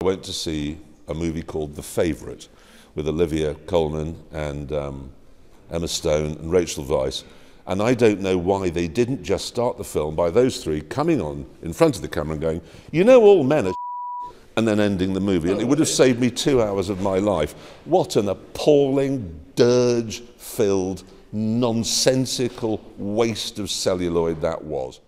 went to see a movie called The Favourite with Olivia Colman and Emma Stone and Rachel Weisz. And I don't know why they didn't just start the film by those three coming on in front of the camera and going, you know, all men are and then ending the movie. And it would have saved me 2 hours of my life. What an appalling, dirge-filled, nonsensical waste of celluloid that was.